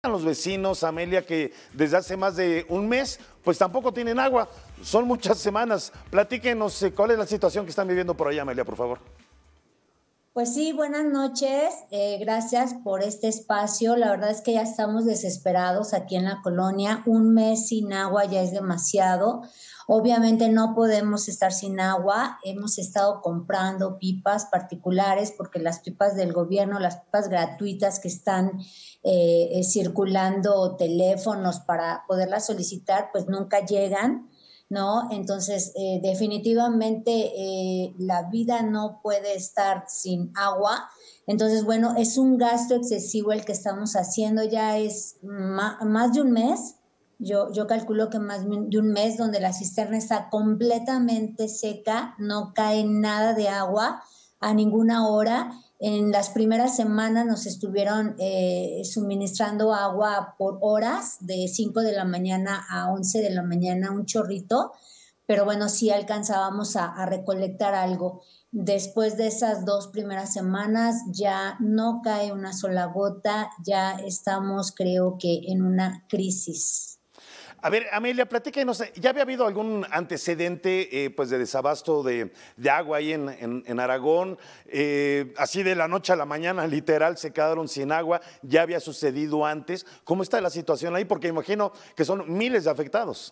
los vecinos, Amelia, que desde hace más de un mes, pues tampoco tienen agua. Son muchas semanas. Platíquenos cuál es la situación que están viviendo por allá, Amelia, por favor. Pues sí, buenas noches. Gracias por este espacio. La verdad es que ya estamos desesperados aquí en la colonia. Un mes sin agua ya es demasiado. Obviamente no podemos estar sin agua. Hemos estado comprando pipas particulares porque las pipas del gobierno, las pipas gratuitas que están circulando teléfonos para poderlas solicitar, pues nunca llegan, ¿no? Entonces, definitivamente la vida no puede estar sin agua. Entonces, bueno, es un gasto excesivo el que estamos haciendo, ya es más de un mes. Yo calculo que más de un mes donde la cisterna está completamente seca, no cae nada de agua a ninguna hora. En las primeras semanas nos estuvieron suministrando agua por horas, de 5 de la mañana a 11 de la mañana, un chorrito, pero bueno, sí alcanzábamos a recolectar algo. Después de esas 2 primeras semanas ya no cae una sola gota, ya estamos, creo que, en una crisis. A ver, Amelia, platíquenos, ¿ya había habido algún antecedente pues de desabasto de agua ahí en Aragón? Así de la noche a la mañana, literal, se quedaron sin agua. ¿Ya había sucedido antes? ¿Cómo está la situación ahí? Porque imagino que son miles de afectados.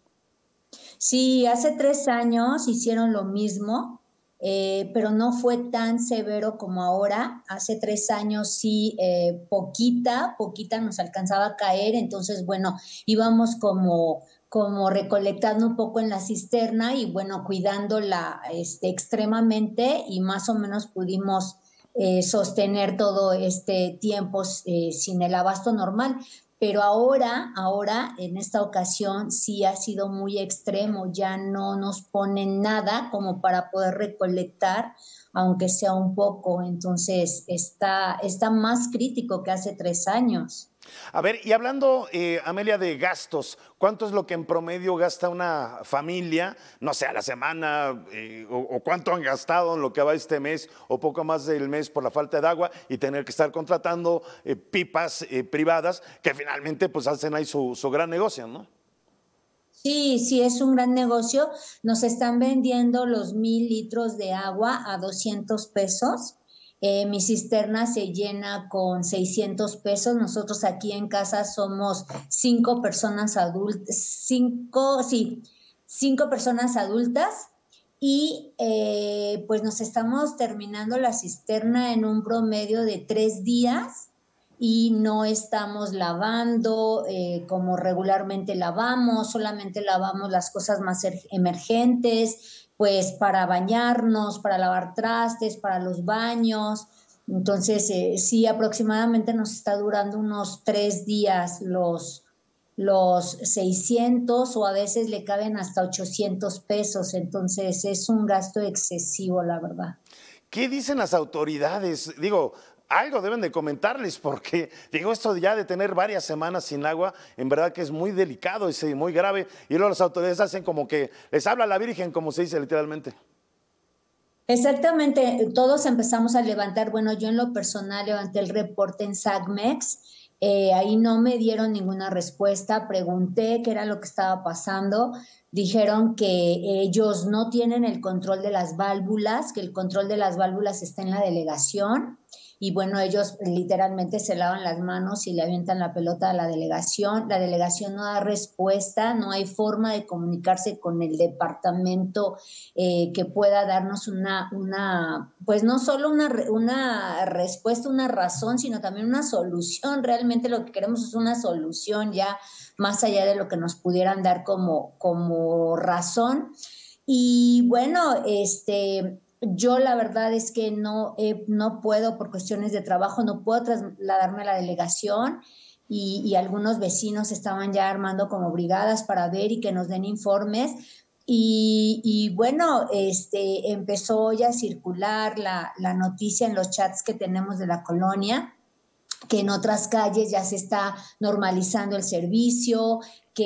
Sí, hace 3 años hicieron lo mismo, pero no fue tan severo como ahora. Hace 3 años sí, poquita nos alcanzaba a caer, entonces, bueno, íbamos como recolectando un poco en la cisterna y, bueno, cuidándola extremadamente y más o menos pudimos sostener todo este tiempo sin el abasto normal. Pero ahora, en esta ocasión, sí ha sido muy extremo, ya no nos ponen nada como para poder recolectar, aunque sea un poco, entonces está más crítico que hace 3 años. A ver, y hablando, Amelia, de gastos, ¿cuánto es lo que en promedio gasta una familia, no sé, a la semana, o cuánto han gastado en lo que va este mes, o poco más del mes por la falta de agua y tener que estar contratando pipas privadas que finalmente pues hacen ahí su gran negocio, ¿no? Sí, sí, es un gran negocio. Nos están vendiendo los 1,000 litros de agua a 200 pesos. Mi cisterna se llena con 600 pesos. Nosotros aquí en casa somos 5 personas adultas, sí, 5 personas adultas y pues nos estamos terminando la cisterna en un promedio de 3 días y no estamos lavando como regularmente lavamos, solamente lavamos las cosas más emergentes, pues para bañarnos, para lavar trastes, para los baños. Entonces, sí, aproximadamente nos está durando unos 3 días los 600 o a veces le caben hasta 800 pesos. Entonces, es un gasto excesivo, la verdad. ¿Qué dicen las autoridades? Digo, algo deben de comentarles porque, digo, esto ya de tener varias semanas sin agua, en verdad que es muy delicado, es muy grave. Y luego las autoridades hacen como que les habla la Virgen, como se dice literalmente. Exactamente, todos empezamos a levantar, bueno, yo en lo personal levanté el reporte en SACMEX, ahí no me dieron ninguna respuesta, pregunté qué era lo que estaba pasando, dijeron que ellos no tienen el control de las válvulas, que el control de las válvulas está en la delegación, y bueno, ellos literalmente se lavan las manos y le avientan la pelota a la delegación no da respuesta, no hay forma de comunicarse con el departamento que pueda darnos pues no solo una respuesta, una razón, sino también una solución. Realmente lo que queremos es una solución ya más allá de lo que nos pudieran dar como razón. Y bueno, yo la verdad es que no puedo, por cuestiones de trabajo, no puedo trasladarme a la delegación y algunos vecinos estaban ya armando como brigadas para ver y que nos den informes. Y bueno, empezó ya a circular la noticia en los chats que tenemos de la colonia, que en otras calles ya se está normalizando el servicio,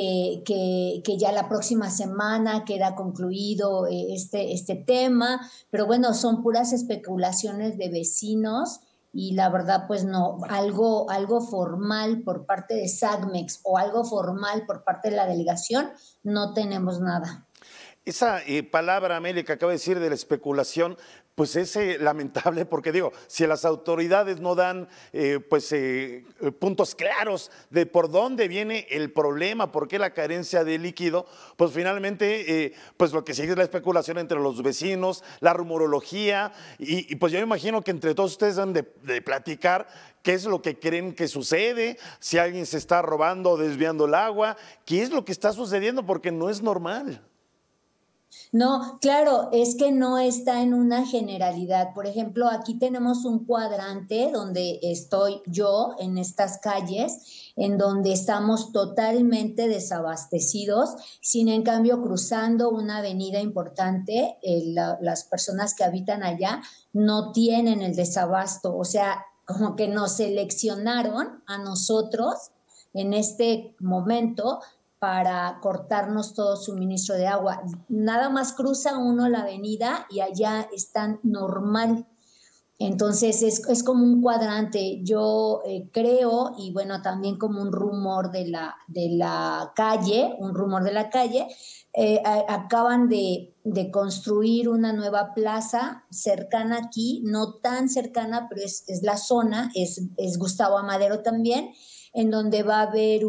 que ya la próxima semana queda concluido este tema, pero bueno, son puras especulaciones de vecinos y la verdad pues no, algo formal por parte de SACMEX o algo formal por parte de la delegación, no tenemos nada. Esa palabra, Amelia, que acaba de decir de la especulación, pues es lamentable porque digo, si las autoridades no dan puntos claros de por dónde viene el problema, por qué la carencia de líquido, pues finalmente pues lo que sigue es la especulación entre los vecinos, la rumorología y pues yo me imagino que entre todos ustedes han de platicar qué es lo que creen que sucede, si alguien se está robando o desviando el agua, qué es lo que está sucediendo porque no es normal. No, claro, es que no está en una generalidad. Por ejemplo, aquí tenemos un cuadrante donde estoy yo en estas calles, en donde estamos totalmente desabastecidos, sin en cambio cruzando una avenida importante, las personas que habitan allá no tienen el desabasto, o sea, como que nos seleccionaron a nosotros en este momento para cortarnos todo suministro de agua. Nada más cruza uno la avenida y allá están normal. Entonces es como un cuadrante. Yo creo, y bueno, también como un rumor de la calle, un rumor de la calle, acaban de construir una nueva plaza cercana aquí, no tan cercana, pero es la zona, es Gustavo Amadero también, en donde va a haber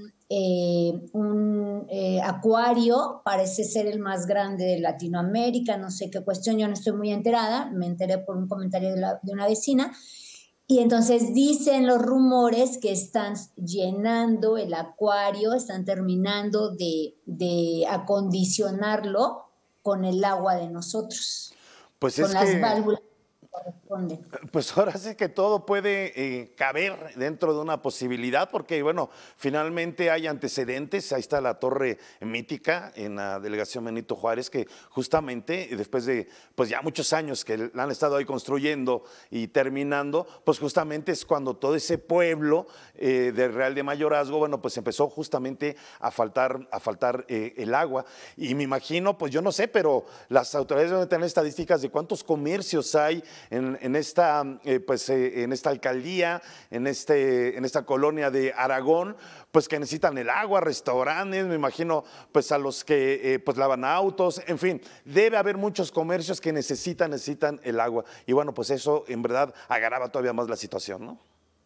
un acuario, parece ser el más grande de Latinoamérica, no sé qué cuestión, yo no estoy muy enterada, me enteré por un comentario de una vecina, y entonces dicen los rumores que están llenando el acuario, están terminando de acondicionarlo con el agua de nosotros, Pues con es las que válvulas que corresponden. pues ahora sí que todo puede caber dentro de una posibilidad, porque bueno, finalmente hay antecedentes. Ahí está la torre mítica en la delegación Benito Juárez, que justamente después de pues ya muchos años que la han estado ahí construyendo y terminando, pues justamente es cuando todo ese pueblo del Real de Mayorazgo, bueno, pues empezó justamente a faltar el agua. Y me imagino, pues yo no sé, pero las autoridades deben tener estadísticas de cuántos comercios hay en esta alcaldía, en esta colonia de Aragón, pues que necesitan el agua, restaurantes, me imagino, pues a los que pues lavan autos, en fin, debe haber muchos comercios que necesitan el agua. Y bueno, pues eso en verdad agrava todavía más la situación, ¿no?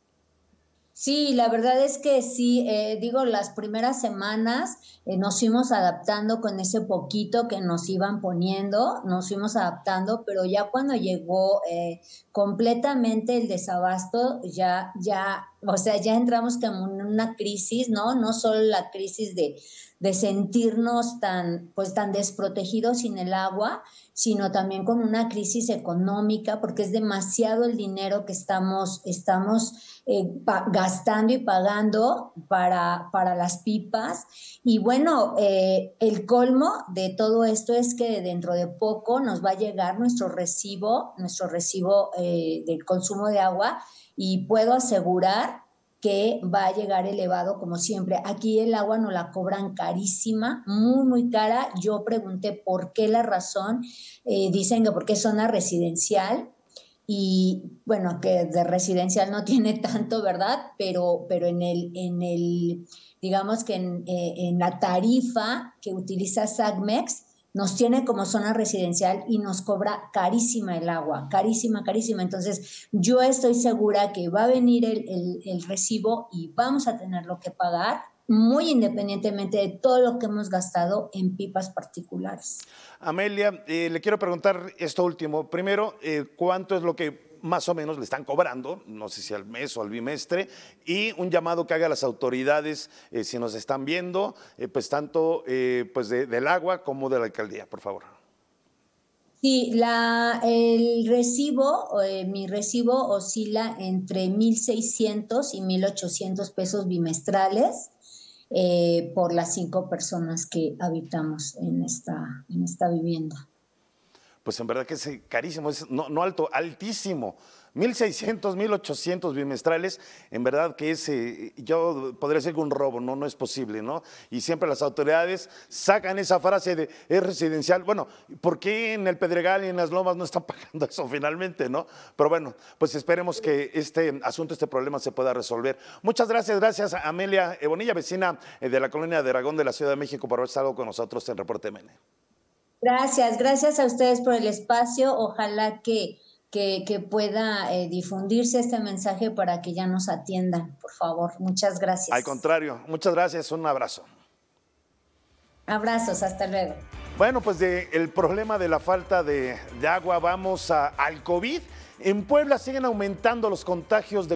Sí, la verdad es que sí, digo, las primeras semanas nos fuimos adaptando con ese poquito que nos iban poniendo, nos fuimos adaptando, pero ya cuando llegó completamente el desabasto, o sea, ya entramos como en una crisis, ¿no? No solo la crisis de sentirnos pues tan desprotegidos sin el agua, sino también con una crisis económica, porque es demasiado el dinero que estamos gastando y pagando para las pipas. Y bueno, el colmo de todo esto es que dentro de poco nos va a llegar nuestro recibo del consumo de agua, y puedo asegurar que va a llegar elevado como siempre. Aquí el agua nos la cobran carísima, muy, muy cara. Yo pregunté por qué la razón. Dicen que porque es zona residencial, y bueno, que de residencial no tiene tanto, ¿verdad? Pero digamos que en la tarifa que utiliza SACMEX, nos tiene como zona residencial y nos cobra carísima el agua, carísima, carísima. Entonces, yo estoy segura que va a venir el recibo y vamos a tenerlo que pagar, muy independientemente de todo lo que hemos gastado en pipas particulares. Amelia, le quiero preguntar esto último. Primero, ¿cuánto es lo que más o menos le están cobrando? No sé si al mes o al bimestre. Y un llamado que haga a las autoridades, si nos están viendo, pues tanto pues del agua como de la alcaldía, por favor. Sí, mi recibo oscila entre 1,600 y 1,800 pesos bimestrales, por las 5 personas que habitamos en esta vivienda. pues en verdad que es carísimo, es no alto, altísimo. 1,600, 1,800 bimestrales, en verdad que es, yo podría decir que un robo, no es posible, ¿no? Y siempre las autoridades sacan esa frase de es residencial. Bueno, ¿por qué en el Pedregal y en las Lomas no están pagando eso finalmente, no? Pero bueno, pues esperemos que este asunto, este problema se pueda resolver. Muchas gracias a Amelia Bonilla, vecina de la colonia de Aragón de la Ciudad de México, por haber estado con nosotros en Reporte MN. Gracias a ustedes por el espacio. Ojalá que pueda difundirse este mensaje para que ya nos atiendan, por favor. Muchas gracias. Al contrario, muchas gracias, un abrazo. Abrazos, hasta luego. Bueno, pues del problema de la falta de agua vamos al COVID. En Puebla siguen aumentando los contagios de